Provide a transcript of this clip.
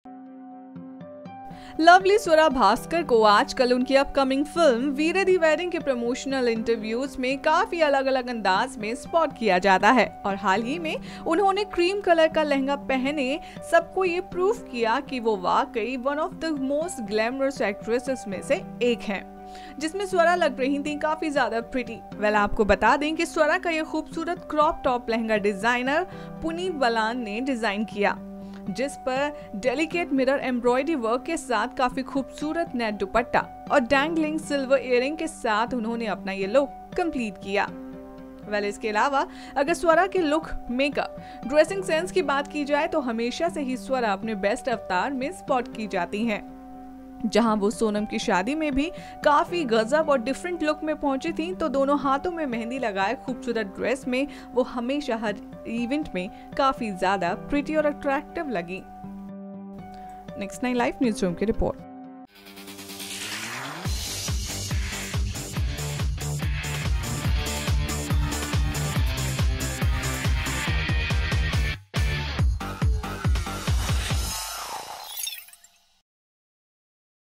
Lovely Swara Bhaskar को आजकल उनकी upcoming film Veere Di wedding के प्रमोशनल इंटरव्यूज में काफी अलग अलग अंदाज में स्पॉट किया जाता है और हाल ही में उन्होंने क्रीम कलर का लहंगा पहने सबको ये प्रूफ किया कि वो वाकई one of the most glamorous actresses में से एक हैं, जिसमें स्वरा लग रही थी काफी ज्यादा प्रिटी। आपको बता दें कि स्वरा का ये खूबसूरत crop top lehenga designer Puneet Balana ने डिजाइन किया, जिस पर डेलिकेट मिरर एम्ब्रॉयडरी वर्क के साथ काफी खूबसूरत नेट दुपट्टा और डैंगलिंग सिल्वर इयरिंग के साथ उन्होंने अपना ये लुक कंप्लीट किया। इसके अलावा अगर स्वरा के लुक, मेकअप, ड्रेसिंग सेंस की बात की जाए तो हमेशा से ही स्वरा अपने बेस्ट अवतार में स्पॉट की जाती हैं। जहां वो सोनम की शादी में भी काफी गजब और डिफरेंट लुक में पहुंची थी, तो दोनों हाथों में मेहंदी लगाए खूबसूरत ड्रेस में वो हमेशा हर इवेंट में काफी ज्यादा प्रिटी और अट्रैक्टिव लगी। नेक्स्ट 9 लाइव न्यूज़ रूम की रिपोर्ट।